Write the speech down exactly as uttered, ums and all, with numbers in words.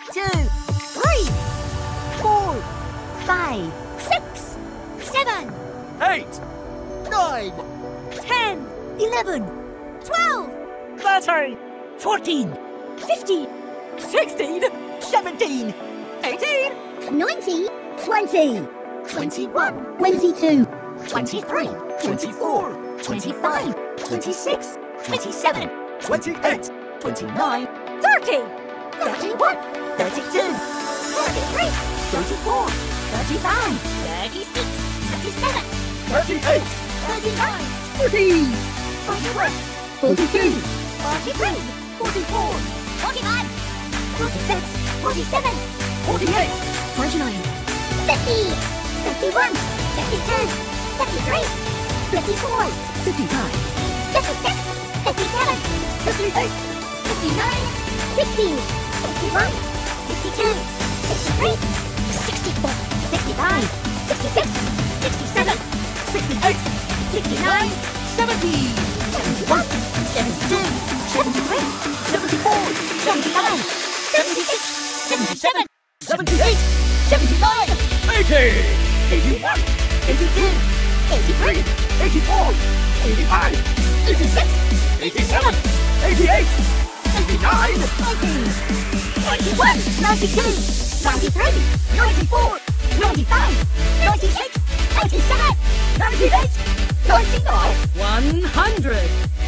two, three, four, five, six, seven, Eight. nine, ten, eleven, twelve, Thirteen. fourteen, fifteen, sixteen, seventeen, eighteen, nineteen, twenty, twenty-one, twenty-two, twenty-three, twenty-four, twenty-five, twenty-six, twenty-seven, Twenty-eight. twenty-nine, thirty, thirty-one, thirty-two, thirty-three, thirty-four, thirty-five, thirty-six, thirty-seven, Thirty-eight. thirty-nine, forty, forty-one, forty-two, forty-three, forty-four, forty-five, forty-six, forty-seven, Forty-eight. forty-nine, fifty, fifty-one, fifty-two, fifty-three, fifty-four, fifty-five, fifty-six, fifty-seven, fifty-eight, fifty-nine, sixty, sixty-one, sixty-two, sixty-three, sixty-four, sixty-five, sixty-six, sixty-seven, sixty-eight, sixty-nine, seventy, seventy-one, seventy-two, seventy-three, seventy-four, seventy-five, seventy-six, seventy-seven, seventy-eight, seventy-nine, Eighty. Eighty-one. eighty-two, eighty-three, Eighty-four. Eighty-five. eighty-six, Eighty-seven. Eighty-eight. Eighty-nine. ninety, ninety-one, ninety-two, ninety-three, ninety-four, ninety-five, ninety-six, ninety-seven, ninety-eight, ninety-nine, One hundred.